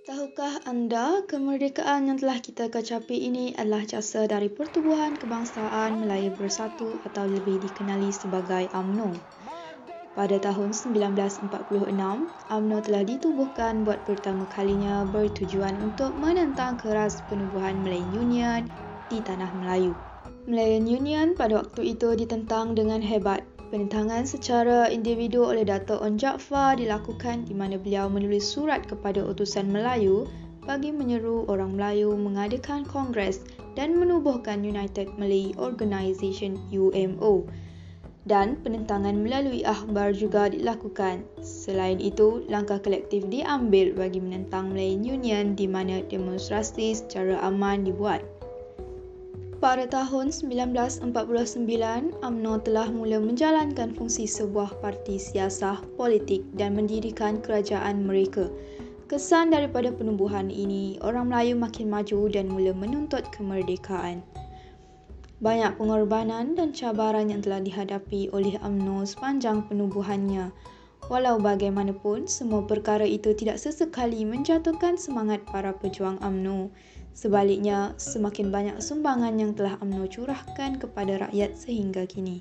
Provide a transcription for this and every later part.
Tahukah anda kemerdekaan yang telah kita capai ini adalah jasa dari Pertubuhan Kebangsaan Melayu Bersatu atau lebih dikenali sebagai UMNO. Pada tahun 1946, UMNO telah ditubuhkan buat pertama kalinya bertujuan untuk menentang keras penubuhan Malayan Union di Tanah Melayu. Malayan Union pada waktu itu ditentang dengan hebat. Penentangan secara individu oleh Dato' Onn Jaafar dilakukan di mana beliau menulis surat kepada utusan Melayu bagi menyeru orang Melayu mengadakan kongres dan menubuhkan United Malay Organisation UMO. Dan penentangan melalui akhbar juga dilakukan. Selain itu, langkah kolektif diambil bagi menentang Malayan Union di mana demonstrasi secara aman dibuat. Pada tahun 1949, UMNO telah mula menjalankan fungsi sebuah parti siasah politik dan mendirikan kerajaan mereka. Kesan daripada penubuhan ini, orang Melayu makin maju dan mula menuntut kemerdekaan. Banyak pengorbanan dan cabaran yang telah dihadapi oleh UMNO sepanjang penubuhannya. Walau bagaimanapun, semua perkara itu tidak sesekali menjatuhkan semangat para pejuang UMNO. Sebaliknya, semakin banyak sumbangan yang telah UMNO curahkan kepada rakyat sehingga kini.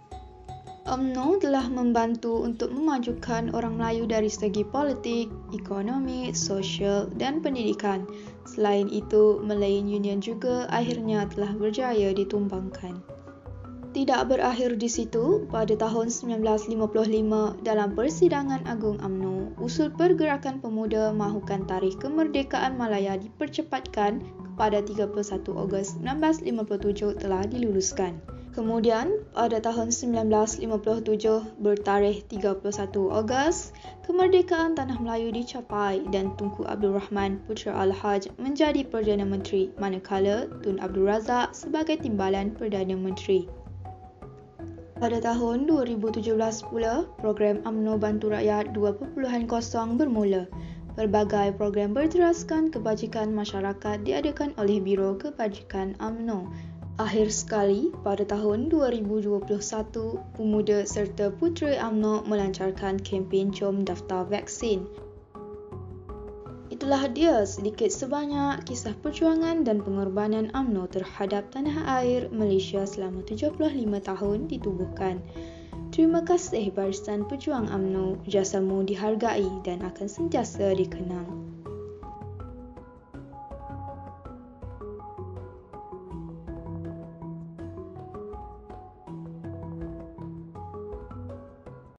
UMNO telah membantu untuk memajukan orang Melayu dari segi politik, ekonomi, sosial dan pendidikan. Selain itu, Malayan Union juga akhirnya telah berjaya ditumbangkan. Tidak berakhir di situ, pada tahun 1955 dalam persidangan agung UMNO, usul pergerakan pemuda mahukan tarikh kemerdekaan Malaya dipercepatkan kepada 31 Ogos 1957 telah diluluskan. Kemudian, pada tahun 1957 bertarikh 31 Ogos, kemerdekaan Tanah Melayu dicapai dan Tunku Abdul Rahman Putra Al-Haj menjadi Perdana Menteri manakala Tun Abdul Razak sebagai Timbalan Perdana Menteri. Pada tahun 2017 pula, program UMNO Bantu Rakyat 2.0 bermula. Berbagai program berteraskan kebajikan masyarakat diadakan oleh Biro Kebajikan UMNO. Akhir sekali, pada tahun 2021, pemuda serta putera UMNO melancarkan kempen Jom Daftar Vaksin. Itulah dia sedikit sebanyak kisah perjuangan dan pengorbanan UMNO terhadap tanah air Malaysia selama 75 tahun ditubuhkan. Terima kasih barisan pejuang UMNO, jasamu dihargai dan akan sentiasa dikenang.